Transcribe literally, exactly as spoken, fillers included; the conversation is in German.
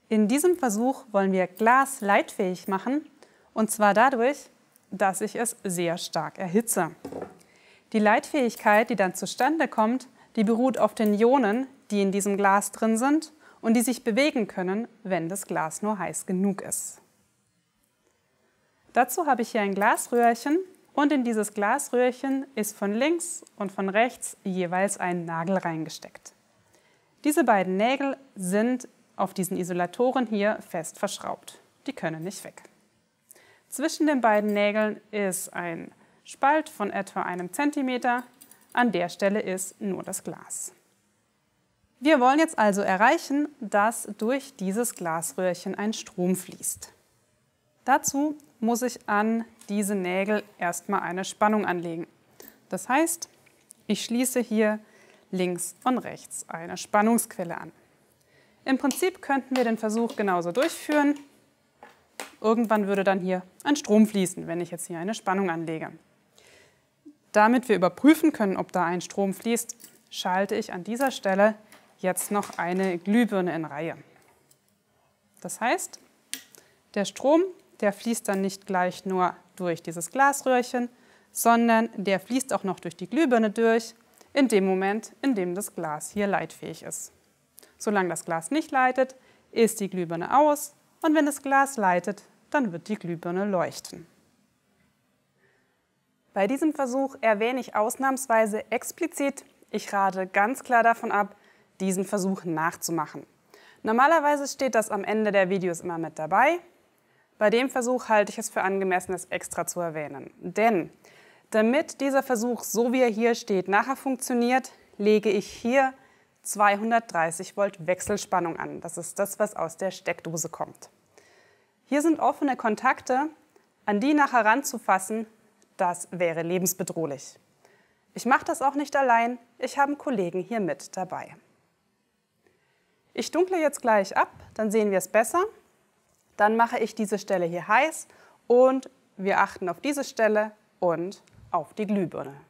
In diesem Versuch wollen wir Glas leitfähig machen, und zwar dadurch, dass ich es sehr stark erhitze. Die Leitfähigkeit, die dann zustande kommt, die beruht auf den Ionen, die in diesem Glas drin sind und die sich bewegen können, wenn das Glas nur heiß genug ist. Dazu habe ich hier ein Glasröhrchen und in dieses Glasröhrchen ist von links und von rechts jeweils ein Nagel reingesteckt. Diese beiden Nägel sind auf diesen Isolatoren hier fest verschraubt. Die können nicht weg. Zwischen den beiden Nägeln ist ein Spalt von etwa einem Zentimeter. An der Stelle ist nur das Glas. Wir wollen jetzt also erreichen, dass durch dieses Glasröhrchen ein Strom fließt. Dazu muss ich an diese Nägel erstmal eine Spannung anlegen. Das heißt, ich schließe hier links und rechts eine Spannungsquelle an. Im Prinzip könnten wir den Versuch genauso durchführen. Irgendwann würde dann hier ein Strom fließen, wenn ich jetzt hier eine Spannung anlege. Damit wir überprüfen können, ob da ein Strom fließt, schalte ich an dieser Stelle jetzt noch eine Glühbirne in Reihe. Das heißt, der Strom, der fließt dann nicht gleich nur durch dieses Glasröhrchen, sondern der fließt auch noch durch die Glühbirne durch, in dem Moment, in dem das Glas hier leitfähig ist. Solange das Glas nicht leitet, ist die Glühbirne aus, und wenn das Glas leitet, dann wird die Glühbirne leuchten. Bei diesem Versuch erwähne ich ausnahmsweise explizit, ich rate ganz klar davon ab, diesen Versuch nachzumachen. Normalerweise steht das am Ende der Videos immer mit dabei. Bei dem Versuch halte ich es für angemessen, es extra zu erwähnen. Denn damit dieser Versuch, so wie er hier steht, nachher funktioniert, lege ich hier zweihundertdreißig Volt Wechselspannung an. Das ist das, was aus der Steckdose kommt. Hier sind offene Kontakte, an die nachher ranzufassen, das wäre lebensbedrohlich. Ich mache das auch nicht allein, ich habe einen Kollegen hier mit dabei. Ich dunkle jetzt gleich ab, dann sehen wir es besser. Dann mache ich diese Stelle hier heiß und wir achten auf diese Stelle und auf die Glühbirne.